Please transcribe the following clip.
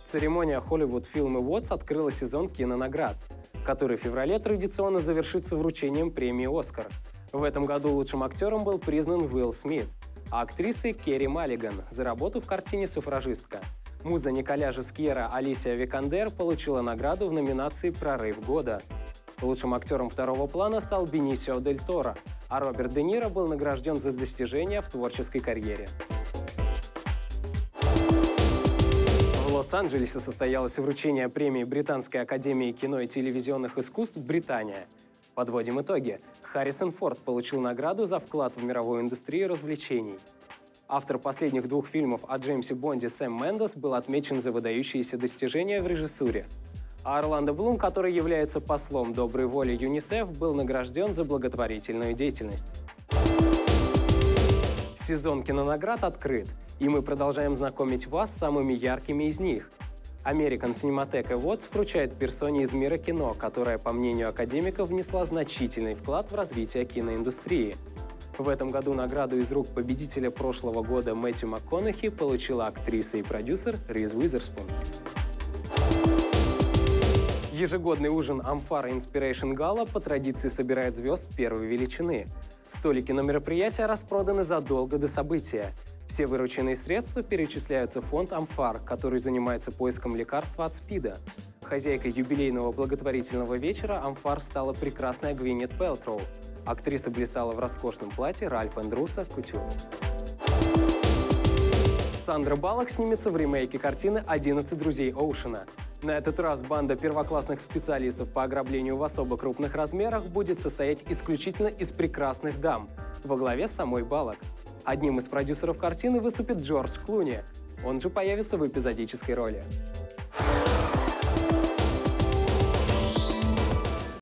Церемония Hollywood Film Awards открыла сезон кинонаград, который в феврале традиционно завершится вручением премии «Оскар». В этом году лучшим актером был признан Уилл Смит, а актрисой Керри Маллиган за работу в картине «Суфражистка». Муза Николя Жескьера Алисия Викандер получила награду в номинации «Прорыв года». Лучшим актером второго плана стал Бенисио дель Торо, а Роберт Де Ниро был награжден за достижения в творческой карьере. В Лос-Анджелесе состоялось вручение премии Британской академии кино и телевизионных искусств «Британия». Подводим итоги. Харрисон Форд получил награду за вклад в мировую индустрию развлечений. Автор последних двух фильмов о Джеймсе Бонде Сэм Мендес был отмечен за выдающиеся достижения в режиссуре. А Орландо Блум, который является послом доброй воли ЮНИСЕФ, был награжден за благотворительную деятельность. Сезон кинонаград открыт, и мы продолжаем знакомить вас с самыми яркими из них. American Cinematheque Awards вручает персоне из мира кино, которая, по мнению академиков, внесла значительный вклад в развитие киноиндустрии. В этом году награду из рук победителя прошлого года Мэтью МакКонахи получила актриса и продюсер Риз Уизерспун. Ежегодный ужин Amphara Inspiration Gala по традиции собирает звезд первой величины. Столики на мероприятие распроданы задолго до события. Все вырученные средства перечисляются в фонд Amphar, который занимается поиском лекарства от СПИДа. Хозяйкой юбилейного благотворительного вечера Amphar стала прекрасная Гвинет Пэлтроу. Актриса блистала в роскошном платье Ральф энд Руссо Кутюр. Сандра Баллок снимется в ремейке картины «11 друзей Оушена». На этот раз банда первоклассных специалистов по ограблению в особо крупных размерах будет состоять исключительно из прекрасных дам, во главе с самой Баллок. Одним из продюсеров картины выступит Джордж Клуни, он же появится в эпизодической роли.